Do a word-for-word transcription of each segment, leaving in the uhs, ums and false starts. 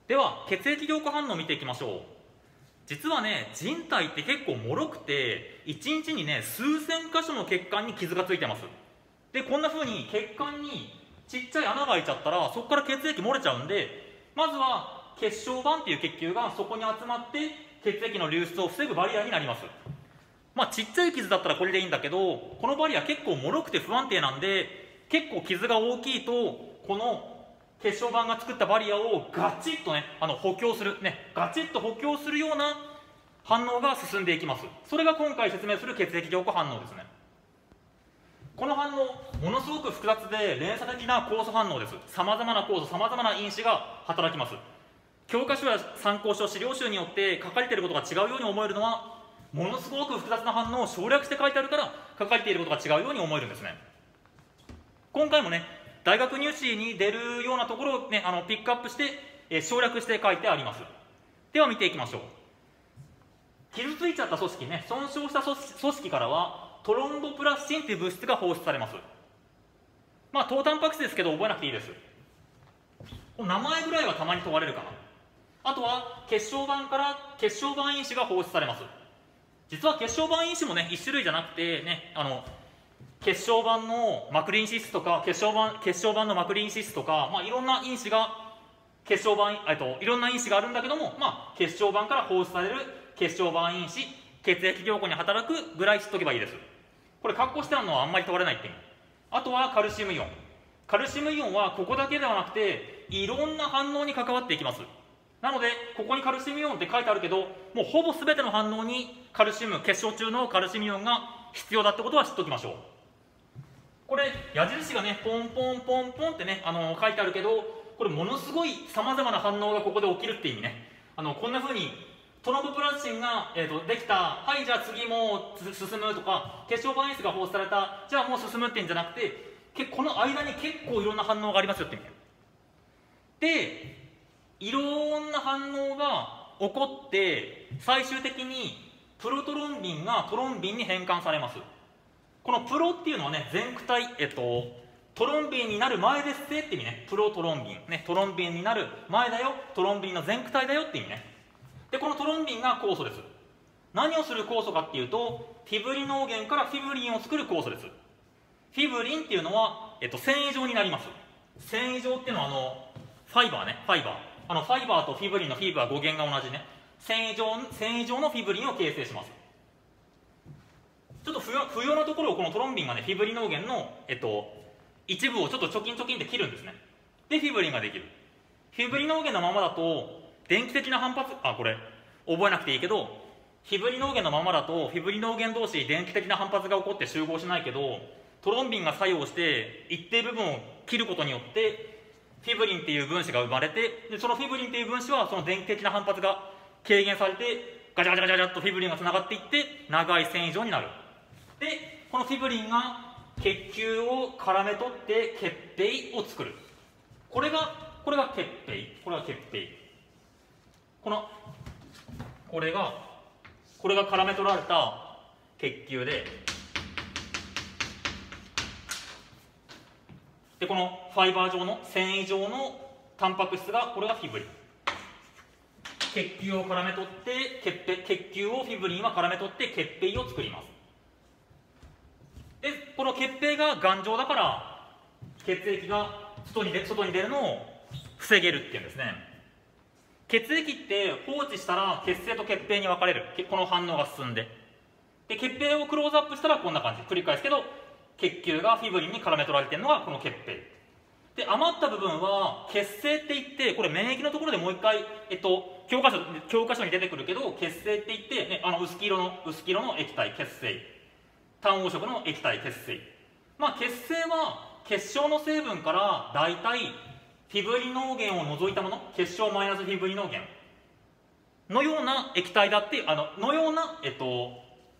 では血液凝固反応を見ていきましょう。実はね、人体って結構脆くていちにちにね数千箇所の血管に傷がついてます。でこんな風に血管にちっちゃい穴が開いちゃったらそこから血液漏れちゃうんで、まずは血小板っていう血球がそこに集まって血液の流出を防ぐバリアになります。まあちっちゃい傷だったらこれでいいんだけど、このバリア結構脆くて不安定なんで、結構傷が大きいとこの血小板が作ったバリアをガチッとねあの補強するねガチッと補強するような反応が進んでいきます。それが今回説明する血液凝固反応ですね。この反応ものすごく複雑で連鎖的な酵素反応です。さまざまな酵素、さまざまな因子が働きます。教科書や参考書、資料集によって書かれていることが違うように思えるのは、ものすごく複雑な反応を省略して書いてあるから書かれていることが違うように思えるんですね。今回もね大学入試に出るようなところを、ね、あのピックアップして、えー、省略して書いてあります。では見ていきましょう。傷ついちゃった組織ね、損傷した組織からはトロンボプラスチンという物質が放出されます。まあ糖タンパク質ですけど覚えなくていいです。名前ぐらいはたまに問われるかな。あとは血小板から血小板因子が放出されます。実は血小板因子もねいち種類じゃなくてね、あの血小板のマクリンシスとか血小板血小板のマクリンシスとか、まあ、いろんな因子が血小板、えっと、いろんな因子があるんだけども、まあ、血小板から放出される血小板因子、血液凝固に働くぐらい知っとけばいいです。これ括弧してあるのはあんまり問われないって意味。あとはカルシウムイオン。カルシウムイオンはここだけではなくていろんな反応に関わっていきます。なのでここにカルシウムイオンって書いてあるけど、もうほぼ全ての反応にカルシウム、結晶中のカルシウムイオンが必要だってことは知っておきましょう。これ矢印がねポンポンポンポンってねあの書いてあるけど、これものすごいさまざまな反応がここで起きるって意味ね。あのこんな風にトロンボプラスチンが、えー、とできた、はいじゃあ次もう進むとか、血小板因子が放出された、じゃあもう進むっていうんじゃなくて、けこの間に結構いろんな反応がありますよって意味で、いろんな反応が起こって最終的にプロトロンビンがトロンビンに変換されます。このプロっていうのはね前駆体、えっとトロンビンになる前ですってって意味ね。プロトロンビンね、トロンビンになる前だよ、トロンビンの前駆体だよって意味ね。でこのトロンビンが酵素です。何をする酵素かっていうと、フィブリノーゲンからフィブリンを作る酵素です。フィブリンっていうのは、えっと、繊維状になります。繊維状っていうのはあのファイバーね、ファイバーあのファイバーとフィブリンのフィーブは語源が同じね。繊維状繊維状のフィブリンを形成します。ちょっと不要、不要なところをこのトロンビンがねフィブリノーゲンの、えっと、一部をちょっとチョキンチョキンって切るんですね。でフィブリンができる。フィブリノーゲンのままだと電気的な反発、あこれ覚えなくていいけど、フィブリノーゲンのままだとフィブリノーゲン同士電気的な反発が起こって集合しないけど、トロンビンが作用して一定部分を切ることによってフィブリンっていう分子が生まれて、でそのフィブリンっていう分子はその電気的な反発が軽減されてガチャガチャガチャガチャっとフィブリンがつながっていって長い繊維状になる。でこのフィブリンが血球を絡め取って血ぺいを作る。これがこれが血ぺい、これが血ぺい、このこれがこれが絡め取られた血球で、でこのファイバー状の繊維状のタンパク質がこれがフィブリン。血球を絡め取って血ぺ血球をフィブリンは絡め取って血ぺいを作ります。でこの血ぺいが頑丈だから血液が外に出外に出るのを防げるっていうんですね。血液って放置したら血清と血ぺいに分かれる。この反応が進んで、で血ぺいをクローズアップしたらこんな感じ繰り返すけど、血球がフィブリンに絡め取られているのがこの血ぺいで、余った部分は血清っていって、これ免疫のところでもう一回、えっと、教科書教科書に出てくるけど、血清っていって、ね、あの薄黄色の薄黄色の液体血清、単黄色の液体血清、まあ血清は結晶の成分からだいたいフィブリノーゲンを除いたもの、結晶マイナスフィブリノーゲンのような液体だって、あののような、えっと、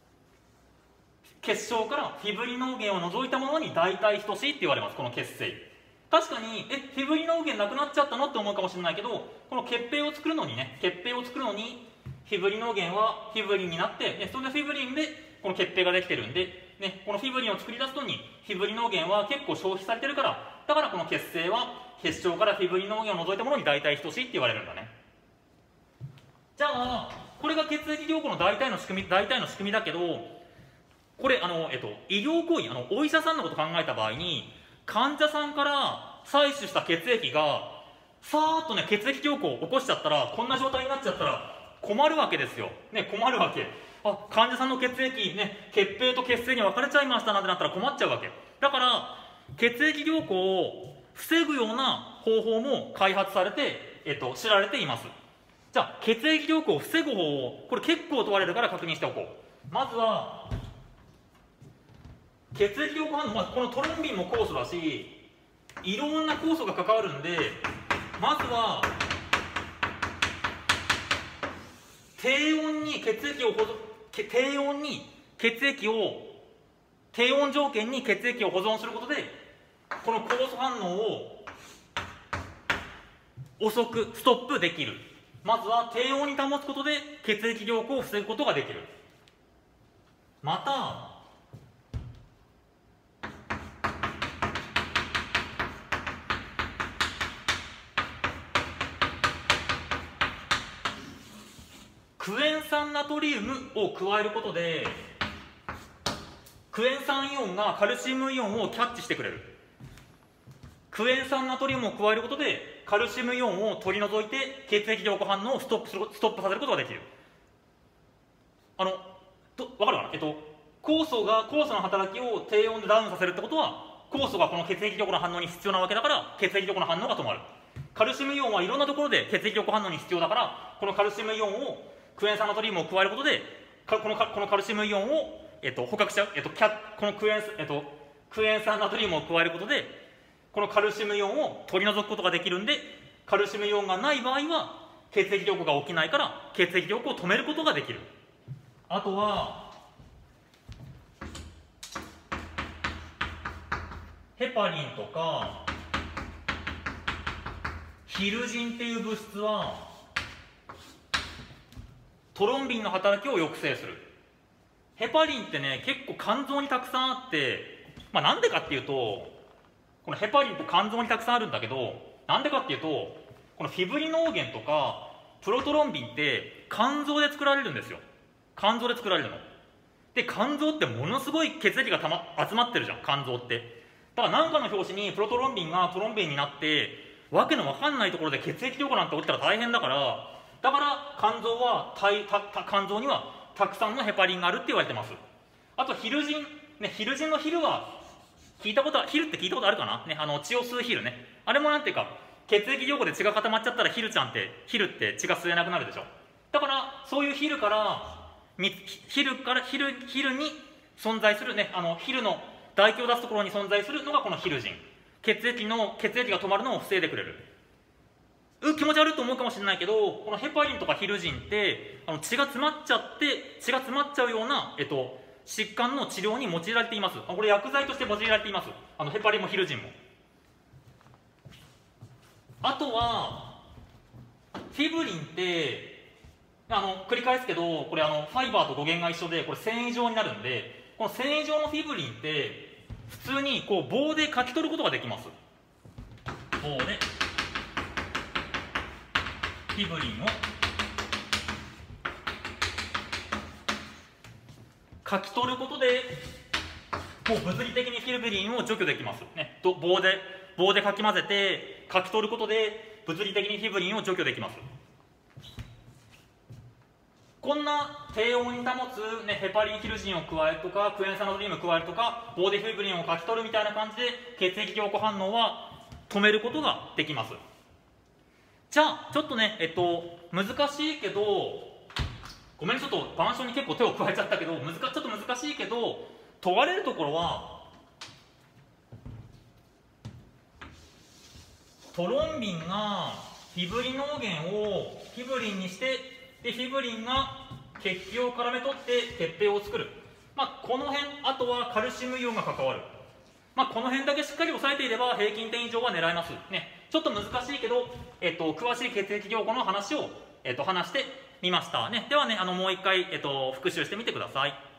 結晶からフィブリノーゲンを除いたものに大体等しいって言われます。この血清確かにえフィブリノーゲンなくなっちゃったのって思うかもしれないけど、この血ぺいを作るのにね血ぺいを作るのにフィブリノーゲンはフィブリンになって、ね、それでフィブリンでこの血ぺいができてるんで、ね、このフィブリンを作り出すのにフィブリノーゲンは結構消費されてるから、だからこの血清は血晶からフィブリノーゲンを除いたものに大体等しいって言われるんだね。 じゃあこれが血液凝固の大体の仕組み大体の仕組みだけど、これあの、えっと、医療行為、あのお医者さんのことを考えた場合に、患者さんから採取した血液がさーっとね血液凝固を起こしちゃったら、こんな状態になっちゃったら困るわけですよ、ね、困るわけ。あ、患者さんの血液ね、血清と血清に分かれちゃいましたなんてなったら困っちゃうわけだから、血液凝固を防ぐような方法も開発されて、えっと、知られています。じゃあ血液凝固を防ぐ方法、これ結構問われるから確認しておこう。まずは血液凝固反応、まあ、このトロンビンも酵素だし、いろんな酵素が関わるんで、まずは低温に血液を保存低温に血液を低温条件に血液を保存することで、この酵素反応を遅くストップできる。まずは低温に保つことで血液凝固を防ぐことができる。またクエン酸ナトリウムを加えることで、クエン酸イオンがカルシウムイオンをキャッチしてくれる。クエン酸ナトリウムを加えることでカルシウムイオンを取り除いて血液凝固反応をストップするストップさせることができる。あのと分かるかな、えっと酵素が酵素の働きを低温でダウンさせるってことは、酵素がこの血液凝固の反応に必要なわけだから、血液凝固の反応が止まる。カルシウムイオンはいろんなところで血液凝固反応に必要だから、このカルシウムイオンをクエン酸ナトリウムを加えることで、このこのカルシウムイオンを、えっと、捕獲しちゃう、えっと、キャこのクエン、えっと、クエン酸ナトリウムを加えることで、このカルシウムイオンを取り除くことができるんで、カルシウムイオンがない場合は血液凝固が起きないから、血液凝固を止めることができる。あとはヘパリンとかヒルジンっていう物質はトロンビンの働きを抑制する。ヘパリンってね、結構肝臓にたくさんあって、まあ、なんでかっていうと、このヘパリンって肝臓にたくさんあるんだけど、なんでかっていうと、このフィブリノーゲンとかプロトロンビンって肝臓で作られるんですよ。肝臓で作られるので、肝臓ってものすごい血液がた、ま、集まってるじゃん、肝臓って。だから何かの拍子にプロトロンビンがトロンビンになって、わけのわかんないところで血液凝固なんて起きたら大変だから、だから肝臓はたた肝臓にはたくさんのヘパリンがあるって言われてます。あとヒルジン、ね、ヒルジンのヒルは聞いたことは、ヒルって聞いたことあるかな、ね、あの血を吸うヒルね。あれもなんていうか、血液凝固で血が固まっちゃったらヒルちゃんってヒルって血が吸えなくなるでしょ。だからそういうヒルからヒルからヒルヒルに存在するね、あのヒルの唾液を出すところに存在するのがこのヒルジン。血液の血液が止まるのを防いでくれる。う気持ち悪いと思うかもしれないけど、このヘパリンとかヒルジンってあの血が詰まっちゃって血が詰まっちゃうような、えっと、疾患の治療に用いられています。これ薬剤として用いられています。あのヘパリンもヒルジンも。あとはフィブリンってあの繰り返すけど、これあのファイバーと語源が一緒で、これ繊維状になるんで、この繊維状のフィブリンって普通にこう棒で書き取ることができます。棒でフィブリンを書き取ることで、もう物理的にフィブリンを除去できます、ね、棒で棒でかき混ぜて書き取ることで物理的にフィブリンを除去できます。こんな低温に保つ、ね、ヘパリンヒルジンを加えるとかクエン酸ナトリウムを加えるとか棒でフィブリンを書き取るみたいな感じで血液凝固反応は止めることができます。じゃあちょっとね、えっと難しいけど、ごめんちょっと板書に結構手を加えちゃったけど、難ちょっと難しいけど問われるところは、トロンビンがフィブリノーゲンをフィブリンにして、でフィブリンが血気を絡め取って血清を作る、まあ、この辺、あとはカルシウムイオンが関わる、まあ、この辺だけしっかり押さえていれば平均点以上は狙えますね。ちょっと難しいけど、えっと、詳しい血液凝固の話を、えっと、話してみましたね。ではね、あのもう一回、えっと、復習してみてください。